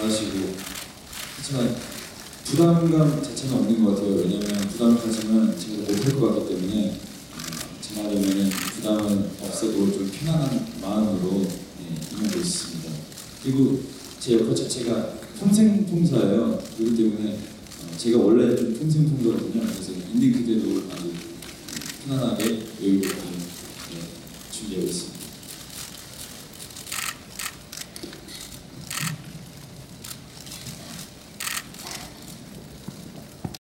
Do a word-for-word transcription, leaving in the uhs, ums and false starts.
잘하시고, 하지만 부담감 자체는 없는 것 같아요. 왜냐면 부담을 가지면 제가 못할 것 같기 때문에 제 말이면 부담은 없애고 좀 편안한 마음으로 예, 임하고 있습니다. 그리고 제 역할 자체가 평생통사예요. 그렇기 때문에 어, 제가 원래 좀 평생통사거든요. 그래서 있는 그대로 아주 편안하게 여유롭게